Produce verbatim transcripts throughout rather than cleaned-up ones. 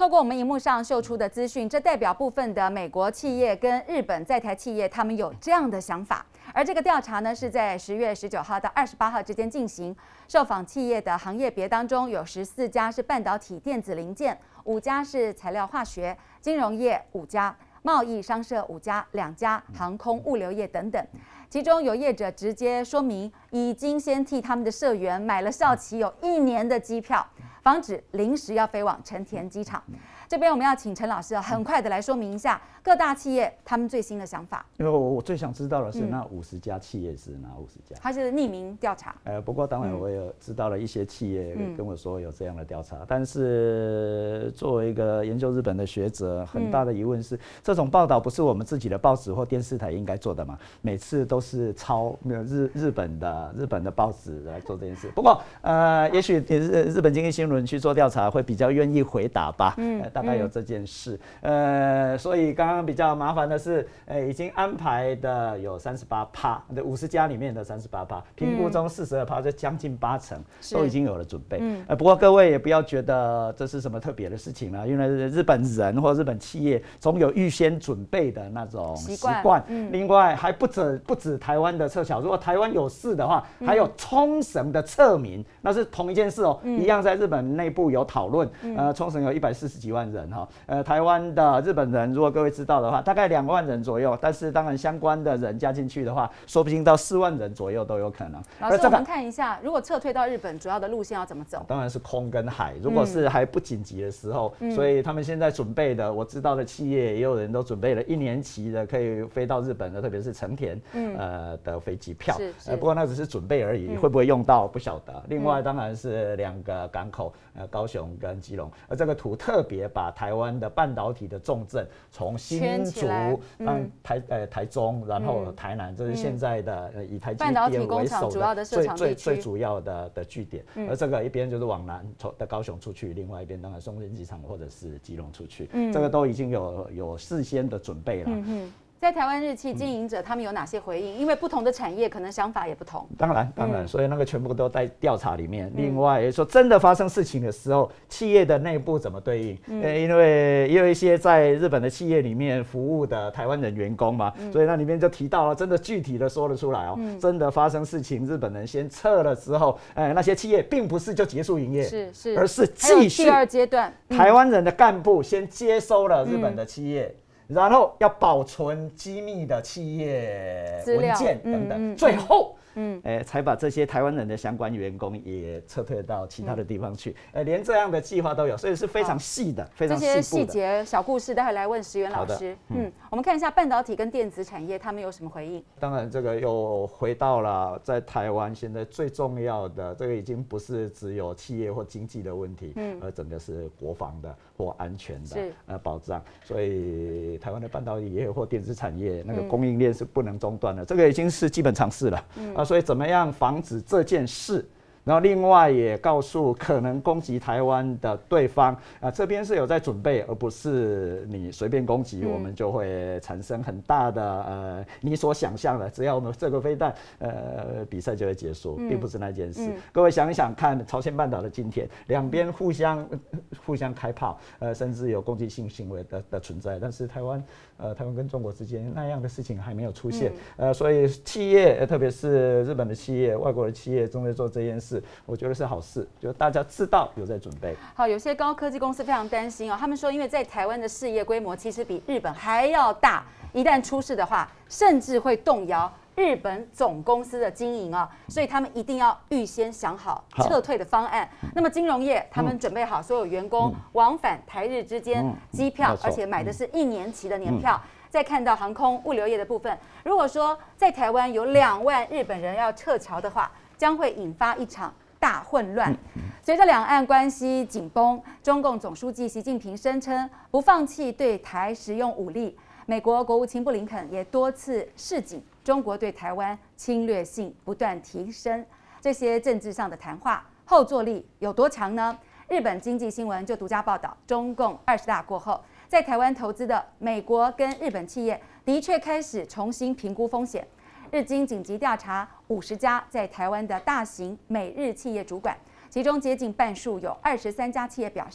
透过我们荧幕上秀出的资讯，这代表部分的美国企业跟日本在台企业，他们有这样的想法。而这个调查呢，是在十月十九号到二十八号之间进行。受访企业的行业别当中，有十四家是半导体电子零件，五家是材料化学、金融业五家。 贸易商社五家，两家航空物流业等等，其中有业者直接说明，已经先替他们的社员买了效期有一年的机票，防止临时要飞往成田机场。这边我们要请陈老师很快的来说明一下各大企业他们最新的想法。 因为我我最想知道的是那五十家企业是哪五十家？ 它是匿名调查。 呃，不过当然我也知道了一些企业跟我说有这样的调查，但是作为一个研究日本的学者，很大的疑问是，这种报道不是我们自己的报纸或电视台应该做的吗？每次都是抄日日本的日本的报纸来做这件事。不过呃，也许日日本经济新闻去做调查会比较愿意回答吧。嗯。呃 大概有这件事，呃，所以刚刚比较麻烦的是，呃，已经安排的有三十八趴，五十家里面的三十八趴，评估中四十二趴，就将近八成都已经有了准备。嗯，呃，不过各位也不要觉得这是什么特别的事情了，因为日本人或日本企业总有预先准备的那种习惯。嗯，另外还不止不止台湾的撤侨，如果台湾有事的话，还有冲绳的撤民，那是同一件事哦，嗯、一样在日本内部有讨论。呃，冲绳有一百四十几万。 人哈，呃，台湾的日本人，如果各位知道的话，大概两万人左右。但是当然相关的人加进去的话，说不定到四万人左右都有可能。 老师，我们看一下，如果撤退到日本，主要的路线要怎么走？ 当然是空跟海。如果是还不紧急的时候，嗯、所以他们现在准备的，我知道的企业也有人都准备了一年期的可以飞到日本的，特别是成田、嗯、呃的飞机票。呃，不过那只是准备而已，嗯、会不会用到不晓得。另外当然是两个港口，呃，高雄跟基隆。而这个图特别把台湾的半导体的重镇从新竹、嗯、台呃台中，然后台南，这是现在的呃以台积电为首的最最最主要的的据点。而这个一边就是往南从的高雄出去，另外一边当然松山机场或者是基隆出去，这个都已经有有事先的准备了。 在台湾日企经营者，他们有哪些回应？因为不同的产业可能想法也不同。 当然，当然，所以那个全部都在调查里面。另外，也说真的发生事情的时候，企业的内部怎么对应？嗯、因为也有一些在日本的企业里面服务的台湾人员工嘛，嗯、所以那里面就提到了，真的具体的说了出来哦。嗯、真的发生事情，日本人先撤了之后，呃，那些企业并不是就结束营业， 是是， 而是继续第二阶段。 嗯、台湾人的干部先接收了日本的企业。嗯然后要保存机密的企业文件等等，嗯嗯、最后，嗯，哎、欸，才把这些台湾人的相关员工也撤退到其他的地方去，呃、嗯，连这样的计划都有，所以是非常细的，非常细部的。 这些细节小故事，待会来问石原老师。嗯, 嗯，我们看一下半导体跟电子产业，他们有什么回应？ 当然，这个又回到了在台湾现在最重要的，这个已经不是只有企业或经济的问题，嗯，而整个是国防的或安全的呃保障，所以。台湾的半导体业或电子产业那个供应链是不能中断的，嗯、这个已经是基本常识了。嗯、啊，所以怎么样防止这件事？然后另外也告诉可能攻击台湾的对方啊，这边是有在准备，而不是你随便攻击，嗯、我们就会产生很大的呃你所想象的，只要我们这个飞弹呃比赛就会结束，嗯、并不是那件事。嗯、各位想一想看，朝鲜半岛的今天，两边互相互相开炮，呃，甚至有攻击性行为的的存在，但是台湾呃台湾跟中国之间那样的事情还没有出现，嗯、呃，所以企业特别是日本的企业、外国的企业正在做这件事。我觉得是好事，就大家知道有在准备。 好，有些高科技公司非常担心哦，他们说，因为在台湾的事业规模其实比日本还要大，一旦出事的话，甚至会动摇日本总公司的经营啊，所以他们一定要预先想好撤退的方案。那么金融业，他们准备好所有员工、嗯、往返台日之间机票，嗯、而且买的是一年期的年票。嗯再看到航空物流业的部分，如果说在台湾有两万日本人要撤侨的话，将会引发一场大混乱。随着两岸关系紧绷，中共总书记习近平声称不放弃对台使用武力。美国国务卿布林肯也多次示警，中国对台湾侵略性不断提升。这些政治上的谈话后坐力有多强呢？日本经济新闻就独家报道，中共二十大过后，在台湾投资的美国跟日本企业的确开始重新评估风险。日经紧急调查五十家在台湾的大型美日企业主管，其中接近半数有二十三家企业表示，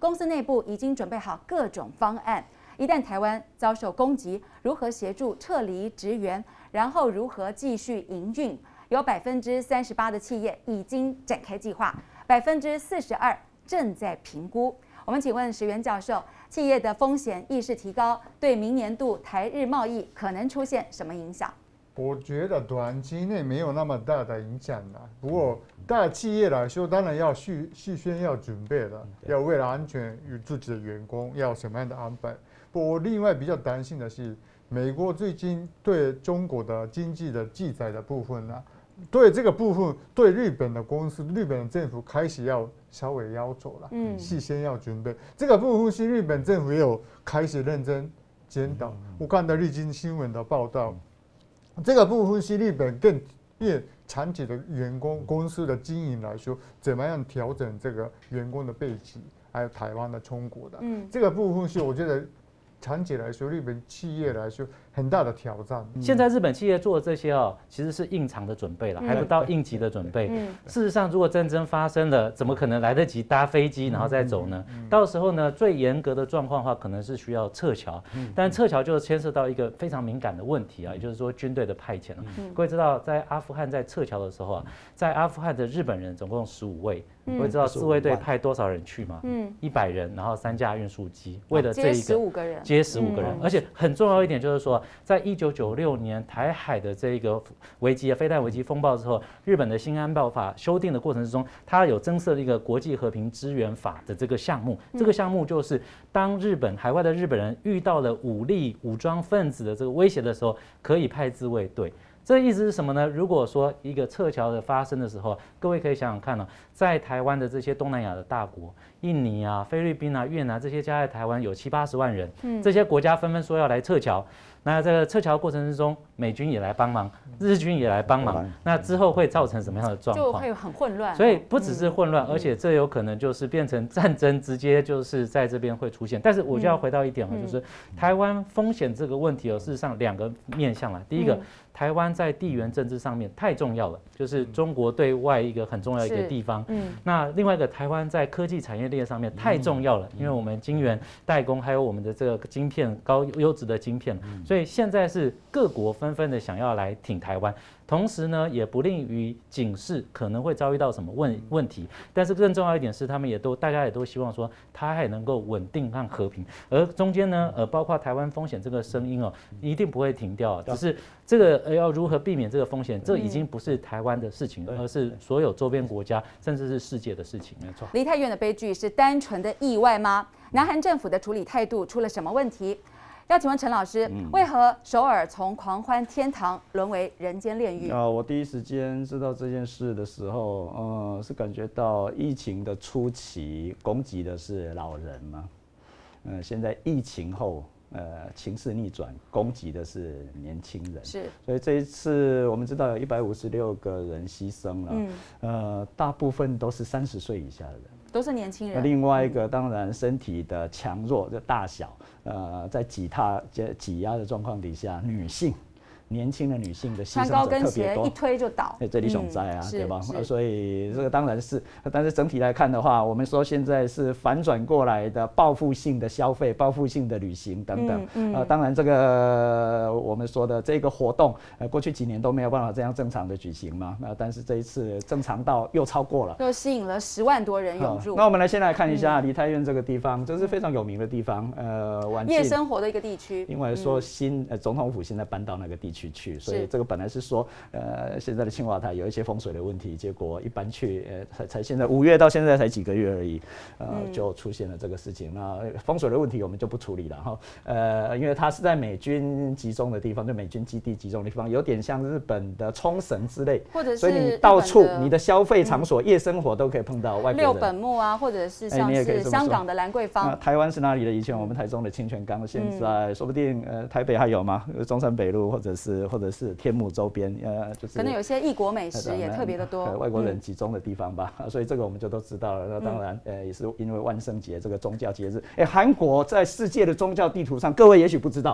公司内部已经准备好各种方案，一旦台湾遭受攻击，如何协助撤离职员，然后如何继续营运。有百分之三十八的企业已经展开计划，百分之四十二正在评估。我们请问石原教授，企业的风险意识提高，对明年度台日贸易可能出现什么影响？ 我觉得短期内没有那么大的影响啦。不过大企业来说，当然要事事先要准备了，要为了安全与自己的员工要什么样的安排。不过我另外比较担心的是，美国最近对中国的经济的制裁的部分呢、啊，对这个部分，对日本的公司、日本的政府开始要稍微要求了，嗯，事先要准备。这个部分是日本政府也有开始认真检讨。我看到日经新闻的报道。这个部分是日本更越长期的员工公司的经营来说，怎么样调整这个员工的背景，还有台湾的中国的，嗯，这个部分是我觉得长期来说，日本企业来说很大的挑战。 现在日本企业做的这些哦，其实是应场的准备了，还不到应急的准备。事实上，如果战争发生了，怎么可能来得及搭飞机然后再走呢？到时候呢，最严格的状况的话，可能是需要撤侨，但撤侨就牵涉到一个非常敏感的问题啊，也就是说军队的派遣了。各位知道，在阿富汗在撤侨的时候啊，在阿富汗的日本人总共十五位。各位知道自卫队派多少人去吗？嗯，一百人，然后三架运输机，为了这一个接十五个人， 接十五个人，而且很重要一点就是说，在一九九六年台海的这个危机、飞弹危机风暴之后，日本的新安保法修订的过程之中，它有增设了一个国际和平支援法的这个项目。这个项目就是当日本海外的日本人遇到了武力武装分子的这个威胁的时候，可以派自卫队。这意思是什么呢？如果说一个撤侨的发生的时候，各位可以想想看哦，在台湾的这些东南亚的大国，印尼啊、菲律宾啊、越南这些加在台湾有七八十万人，这些国家纷纷说要来撤侨。那在这个撤侨过程之中，美军也来帮忙，日军也来帮忙，那之后会造成什么样的状况？ 就会很混乱。 所以不只是混乱，而且这有可能就是变成战争，直接就是在这边会出现。但是我就要回到一点哦，就是台湾风险这个问题哦，事实上两个面向啦。第一个，台湾在地缘政治上面太重要了，就是中国对外一个很重要一个地方。嗯。那另外一个，台湾在科技产业链上面太重要了，因为我们晶圆代工，还有我们的这个晶片高优质的晶片。所以现在是各国纷纷的想要来挺台湾，同时呢，也不利于警示可能会遭遇到什么问问题。但是更重要一点是，他们也都大家也都希望说，它还能够稳定和和平。而中间呢，呃，包括台湾风险这个声音哦，一定不会停掉，只是这个要如何避免这个风险，这已经不是台湾的事情，而是所有周边国家甚至是世界的事情。没错。 梨泰院的悲剧是单纯的意外吗？南韩政府的处理态度出了什么问题？要请问陈老师，为何首尔从狂欢天堂沦为人间炼狱？ 啊，我第一时间知道这件事的时候，呃，是感觉到疫情的初期攻击的是老人嘛，呃，现在疫情后，呃，情势逆转，攻击的是年轻人。 是， 所以这一次我们知道有一百五十六个人牺牲了，嗯，呃，大部分都是三十岁以下的人。 都是年轻人。 另外一个当然身体的强弱的大小，呃，在挤踏、挤压的状况底下，女性。年轻的女性的牺牲者特别多， 一推就倒， 这里熊灾啊，对吧？所以这个当然是，但是整体来看的话，我们说现在是反转过来的报复性的消费、报复性的旅行等等。嗯嗯、呃，当然这个我们说的这个活动，呃，过去几年都没有办法这样正常的举行嘛。那但是这一次正常到又超过了， 又吸引了十万多人涌入。 那我们来先来看一下梨泰院这个地方，这是非常有名的地方，呃，晚夜生活的一个地区。 因为说新呃总统府现在搬到那个地区。去，所以这个本来是说，呃，现在的青瓦台有一些风水的问题，结果一搬去，呃，才才现在五月到现在才几个月而已，呃，嗯、就出现了这个事情。那风水的问题我们就不处理了哈，呃，因为它是在美军集中的地方，就美军基地集中的地方，有点像日本的冲绳之类， 或者是所以你到处你的消费场所、嗯、夜生活都可以碰到外国人。 六本木啊，或者是像是香港的兰桂坊。 呃、台湾是哪里的？以前我们台中的清泉岗，现在说不定呃台北还有吗？中山北路或者是或者是天母周边，呃，就是可能有些异国美食也特别的多， 呃，外国人集中的地方吧，嗯、所以这个我们就都知道了。那当然，呃，也是因为万圣节这个宗教节日，哎，韩国在世界的宗教地图上，各位也许不知道。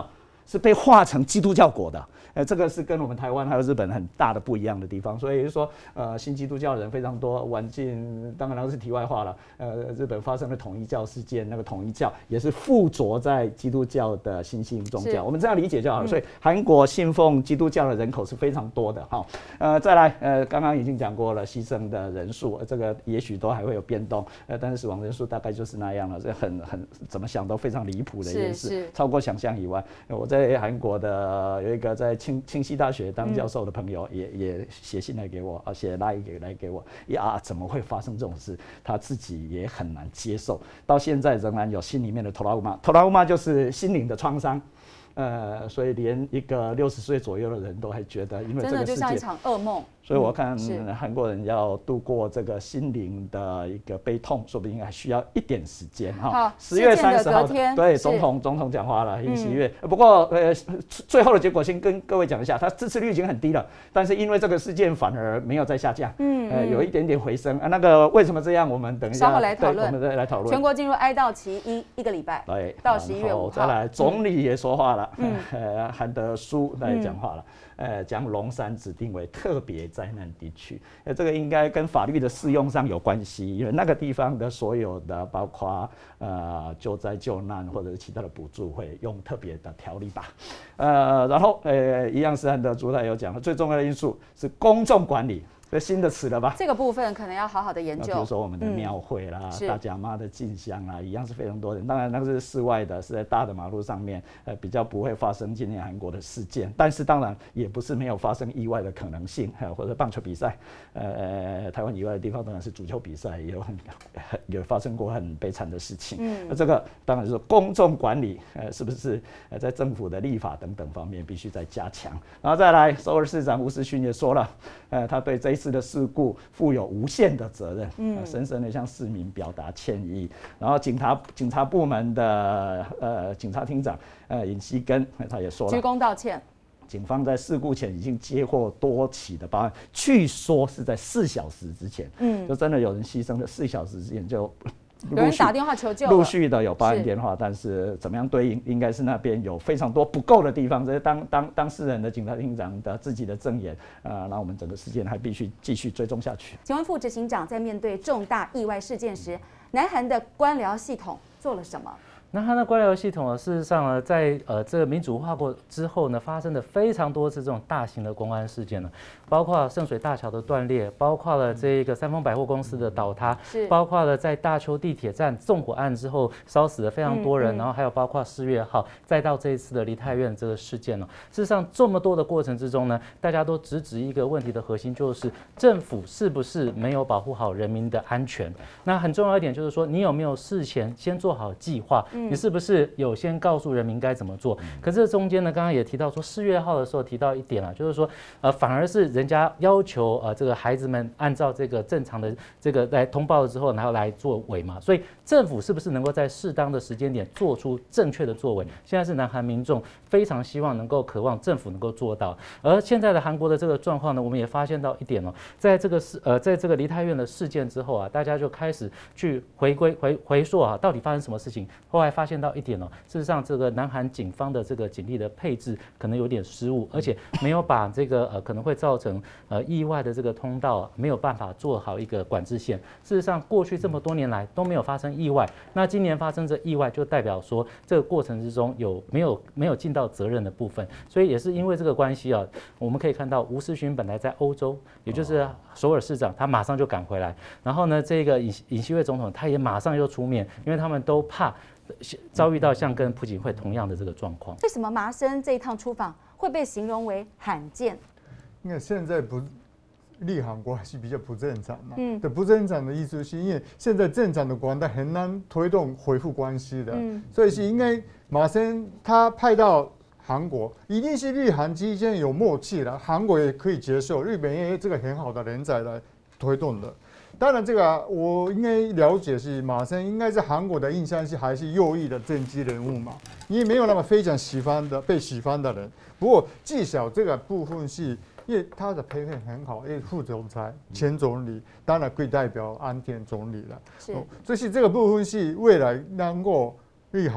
是被划成基督教国的。呃，这个是跟我们台湾还有日本很大的不一样的地方，所以就是说，呃，新基督教人非常多。晚近当然那是题外话了。呃，日本发生了统一教事件，那个统一教也是附着在基督教的新兴宗教，我们这样理解就好了。嗯、所以韩国信奉基督教的人口是非常多的哈。呃，再来，呃，刚刚已经讲过了，牺牲的人数，这个也许都还会有变动，呃，但是死亡人数大概就是那样了，这很很怎么想都非常离谱的一件事，超过想象以外。我在韩国的有一个在清清溪大学当教授的朋友也，也也写信来给我，啊，写来给来给我，呀，怎么会发生这种事？他自己也很难接受，到现在仍然有心里面的trauma，trauma就是心灵的创伤。呃，所以连一个六十岁左右的人都还觉得，因为这个世界真的就像一场噩梦。 所以我看韩国人要度过这个心灵的一个悲痛，说不定还需要一点时间哈。十月三十号，对，总统总统讲话了，尹锡悦。不过呃，最后的结果先跟各位讲一下，他支持率已经很低了，但是因为这个事件反而没有再下降，嗯，呃，有一点点回升。啊，那个为什么这样？我们等一下稍后来讨论， 我们再来讨论。 全国进入哀悼期一一个礼拜，对，到十一月五号。 再来，总理也说话了，嗯，呃，韩德洙来讲话了。呃，将龙山指定为特别灾难地区，呃，这个应该跟法律的适用上有关系，因为那个地方的所有的包括呃救灾救难或者是其他的补助会用特别的条例吧，呃，然后呃一样是韩德洙他有讲的，最重要的因素是公众管理。这新的词了吧？ 这个部分可能要好好的研究。 比如说我们的庙会啦、嗯、大甲妈的进香啦，一样是非常多人。当然那个是室外的，是在大的马路上面，呃，比较不会发生今年韩国的事件。但是当然也不是没有发生意外的可能性，呃、或者棒球比赛，呃，台湾以外的地方当然是足球比赛，也有很有发生过很悲惨的事情。嗯，那这个当然是公众管理，呃，是不是呃在政府的立法等等方面必须再加强。然后再来，首尔市长吴世勋也说了，呃，他对这一次的事故负有无限的责任，嗯，呃、深深的向市民表达歉意。然后警察警察部门的呃警察厅长呃尹锡根他也说了， 鞠躬道歉。 警方在事故前已经接获多起的报案，据说是在四小时之前，嗯，就真的有人牺牲了，四小时之前就。 有人打电话求救， 陆续的有报案电话，但是怎么样对应，应该是那边有非常多不够的地方。这是当当当事人的警察厅长的自己的证言，呃，那我们整个事件还必须继续追踪下去。 请问副执行长，在面对重大意外事件时，南韩的官僚系统做了什么？ 那它的官僚系统呢，事实上呢，在呃这个民主化过之后呢，发生了非常多次这种大型的公安事件呢，包括圣水大桥的断裂，包括了这个三丰百货公司的倒塌，是包括了在大邱地铁站纵火案之后烧死了非常多人，嗯嗯、然后还有包括四月号，再到这一次的梨泰院这个事件呢，事实上这么多的过程之中呢，大家都直指一个问题的核心，就是政府是不是没有保护好人民的安全？那很重要一点就是说，你有没有事前先做好计划？你是不是有先告诉人民该怎么做？可是这中间呢，刚刚也提到说，四月号的时候提到一点啊，就是说，呃，反而是人家要求呃这个孩子们按照这个正常的这个来通报了之后，然后来作为嘛。所以政府是不是能够在适当的时间点做出正确的作为？现在是南韩民众非常希望能够渴望政府能够做到。而现在的韩国的这个状况呢，我们也发现到一点哦，在这个事呃在这个梨泰院的事件之后啊，大家就开始去回归回回溯啊，到底发生什么事情？后来发现到一点哦，事实上这个南韩警方的这个警力的配置可能有点失误，而且没有把这个呃可能会造成呃意外的这个通道没有办法做好一个管制线。事实上，过去这么多年来都没有发生意外，那今年发生这意外，就代表说这个过程之中有没有没有尽到责任的部分。所以也是因为这个关系啊，我们可以看到吴世勋本来在欧洲，也就是首尔市长，他马上就赶回来，然后呢，这个尹尹锡悦总统他也马上又出面，因为他们都怕遭遇到像跟朴槿惠同样的这个状况。 为什么麻生这一趟出访会被形容为罕见？ 因为现在不日韩关系比较不正常嘛。嗯，的不正常的意思是因为现在正常的关系很难推动恢复关系的，嗯，所以是应该麻生他派到韩国，一定是日韩之间有默契了，韩国也可以接受，日本也有这个很好的人才来推动的。当然，这个、啊、我应该了解是麻生应该是韩国的印象是还是右翼的政治人物嘛，因为没有那么非常喜欢的被喜欢的人。不过至少这个部分是因为他的配合很好，因为副总裁、前总理，当然可以代表安田总理了。是，所以这个部分是未来能够日韩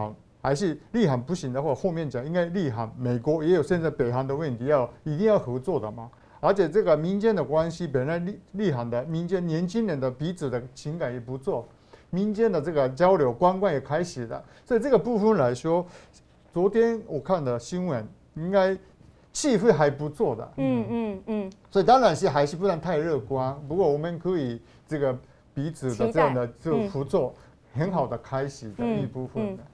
还是日韩不行的话，后面讲应该日韩、美国也有现在北韩的问题要一定要合作的嘛。而且这个民间的关系，本来日日韩的民间年轻人的彼此的情感也不错，民间的这个交流观光也开始了，所以这个部分来说，昨天我看的新闻应该气氛还不错的。 嗯嗯嗯。 所以当然是还是不能太乐观，不过我们可以这个彼此的这样的就合作，很好的开始的一部分的。